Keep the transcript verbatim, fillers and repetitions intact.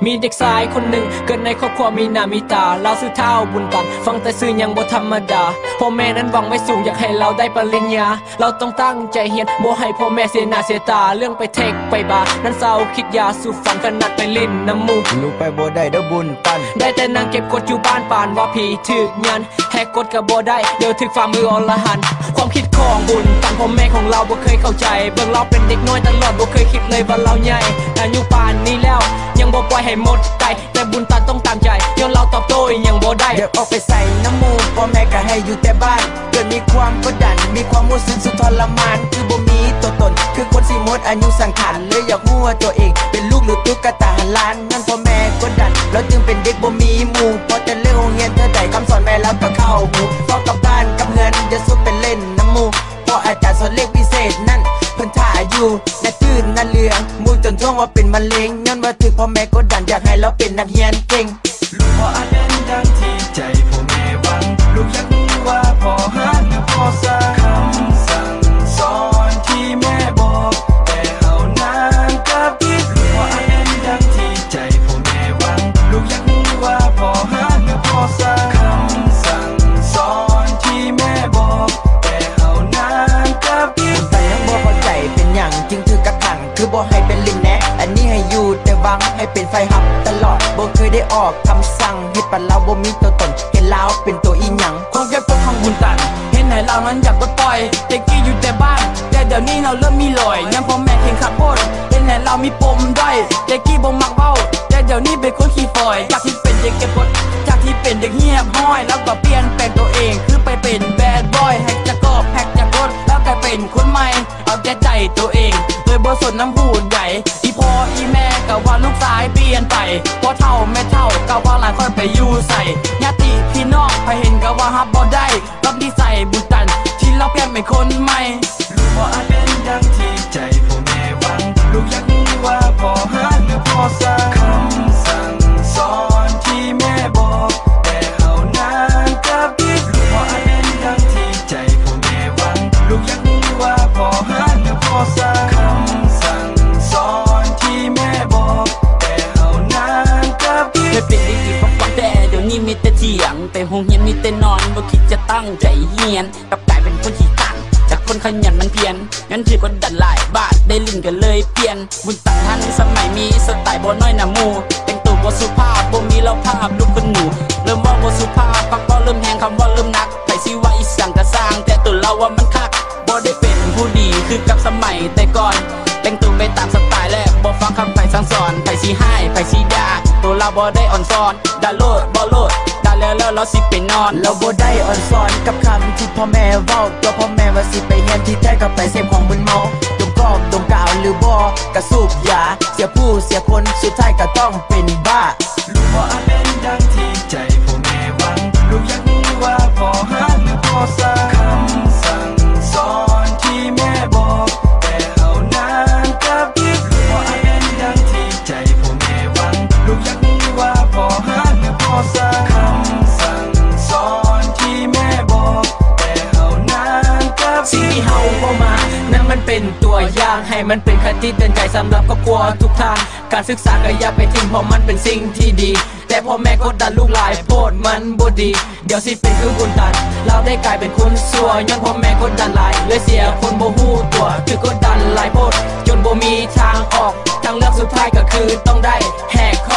มีเด็กชายคนหนึ่งเกิดในครอบครัวมีหน้ามีตาเราซื้อเท้าบุญตันฟังแต่ซื้อยังบ่ธรรมดาพ่อแม่นั้นหวังไม่สูงอยากให้เราได้ปริญญาเราต้องตั้งใจเรียนบ่ให้พ่อแม่เสียหน้าเสียตาเรื่องไปเทคไปบาร์นั้นเศร้าคิดยาสู่ฝันขนาดไปลิ้นน้ำมูกลูกไปบ่ได้เด้อบุญตันได้แต่นั่งเก็บกดอยู่บ้านปานว่าผีถึกยันแหกกฎกับบ่ได้เดี๋ยวถึกฝ่ามืออรหันต์ความคิดของบุญตันพ่อแม่ของเราบ่เคยเข้าใจเบิ่งเราเป็นเด็กน้อยตลอดบ่เคยคิดเลยว่าเราใหญ่อายุป่านนี้แล้วยังบ่ปล่อยให้หมดใจแต่บุญตันต้องตามใจย้อนเราตอบโต้ยังบ่ได้เดี๋ยวออกไปใส่น้ำมูกพ่อแม่ก็ให้อยู่แต่บ้านเกิดมีความกดดันมีความรู้สึกสุดทรมานคือบ่มีตัวตนคือคนสิหมดอายุสังขารเลยอยากรู้ว่าตัวเองเป็นลูกหรือตุ๊กตาล้านนั่นพ่อแม่กดดันเราจึงเป็นเด็กบ่มีหมู่พอแต่เรื่องโรงเรียนเธอได้คำสอนแม่แล้วก็เข้าหูพอกับบ้านกับเงินจะสู้เป็นเล่นน้ำมูกพออาจารย์สอนเลขพิเศษนั่นเพิ่นท่าอยู่น่าตื่นน่าเลืองมูจนท่วงว่าเป็นมะเร็งย้อนว่าถึกพ่อแม่กดดันอยากให้เราเป็นนักเรียนเก่งลูกพ่ออาจเป็นดังที่ใจพ่อแม่หวังลูกอยากรู้ว่าพ่อหาหรือพ่อสร้างคำสั่งสอนที่แม่บอกแต่เฮานางกับคิดลูกพ่ออาจเป็นดังที่ใจพ่อแม่หวังลูกอยากรู้ว่าพ่อหาหรือพ่อสร้างคำสั่งสอนที่แม่บอกแต่เฮานางกับคิดแต่ยังบ่เข้าใจเป็นอย่างจึงถือกักขังคือบ่ให้เป็นลิ้นแนะอันนี้ให้อยู่แต่วังให้เป็นไฟหับตลอดบ่เคยได้ออกคำสั่งเฮ็ดปะเราบ่มีตัวตนเห็นเราเป็นตัวอีหยังความเก็บตัวของบุญตันเห็นไหนเรานั้นอยากปลดปล่อยเด็กกี้อยู่แต่บ้านแต่เดี๋ยวนี้เราเริ่มมีลอยยังพ่อแม่เข่งขับโพดเห็นไหนเรามีปมด้อยเด็กกี้บ่มักเว้าแต่เดี๋ยวนี้เป็นคนขี้ฝอยจากที่เป็นเด็กเก็บกดจากที่เป็นเด็กเงียบห้อยแล้วก็เปลี่ยนแปลงตัวเองคือไปเป็นแบดบอยแฮกจะกอบแฮกจะกดแล้วกลายเป็นคนใหม่เอาแต่ใจตัวเองโดยบ่สนน้ำหูใหญ่อีพ่ออีแม่ก็ว่าลูกสายเปลี่ยนไปพ่อเฒ่าแม่เฒ่าก็ว่าหลายคนไปอยู่ใส่ญาติพี่น้องพอเห็นก็ว่าฮับบ่ได้รับดีใส่บุญตันที่เราเปลี่ยนเป็นคนใหม่ลูกพ่ออาจเป็นดังที่ใจพ่อแม่หวังลูกอยากรู้ว่าพ่อหาหรือพ่อสร้างคำสั่งสอนที่แม่บอกแต่เฮานางกับคิดลูกพ่ออาจเป็นดังที่ใจพ่อแม่หวังลูกอยากรู้ว่าพ่อหาหรือพ่อสร้างคำสั่งสอนที่แม่บอกแต่เฮานางกับคิดเคยเป็นเด็กที่ฟังแต่เดี๋ยวนี้มีแต่เถียงไปห้องเรียนมีแต่นอนบ่คิดจะตั้งใจเรียนกลับกลายเป็นคนขี้ตั้งจากคนขยันมันเพียรงั้นถือกดดันหลายบาทได้ลิ้นกันเลยเปลี่ยนบุญตันทันสมัยมีสไตล์บ่น้อยหน้าหมู่แต่งตัวบ่สุภาพบ่มีเราภาพลูกคนหนูเริ่มว่าบ่สุภาพปักบ่เริ่มแหงคำว่าเริ่มนักไผสิว่าอีสังกะสร้างแต่ตัวเราว่ามันคักบ่ได้เป็นผู้ดีคือกับสมัยแต่ก่อนแต่งตัวไปตามสไตล์และบ่ฟังคำไผสั่งสอนไผสิให้ไผสิด่าตัวเราบ่ได้อ่อนซ้อนด่าโลดบ่โลดด่าแล้วแล้วเราสิไปนอนเราบ่ได้อ่อนซ้อนกับคำที่พ่อแม่เว้าตัวพ่อแม่ว่าสิไปเรียนที่แท้ก็ไปเสพของมึนเมาดมกอกดมกาวหรือบ่กระสูบยาเสียผู้เสียคนสุดท้ายก็ต้องเป็นบ้าลูกพ่ออาจเป็นดังที่ใจพ่อแม่หวังลูกอยากรู้ว่าพ่อหาหรือพ่อสร้างคำสั่งสอนที่แม่บอกแต่เฮานางกับคิดลูกพ่ออาจเป็นดังที่ใจพ่อแม่หวังลูกอยากรู้ว่าพ่อหาหรือพ่อสร้างคำสั่งสอนที่แม่บอกแต่เฮานางกับสิ่งที่เฮาบ่มานั้นมันเป็นตัวอย่างให้มันเป็นคติเตือนใจสำหรับครอบครัวทุกทางการศึกษาก็อย่าไปทิ้งเพราะมันเป็นสิ่งที่ดีแต่พ่อแม่กดดันลูกหลายโพดมันบ่ดีเดี๋ยวสิเป็นคือบุญตันเราได้กลายเป็นคนชั่วย้อนพ่อแม่กดดันหลายเลยเสียคนบ่ฮู้ตัวคือกดดันหลายโพดจนบ่มีทางออกทางเลือกสุดท้ายก็คือต้องได้แหก